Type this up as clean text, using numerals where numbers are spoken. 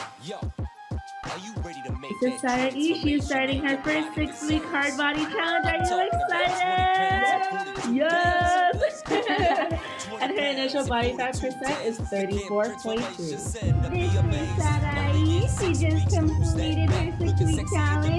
This is Sarah E. She is starting her first 6-week hard body challenge. Are you excited? Yes! And her initial body fat percent is 34.2. This is Sarah E. She just completed her 6-week challenge.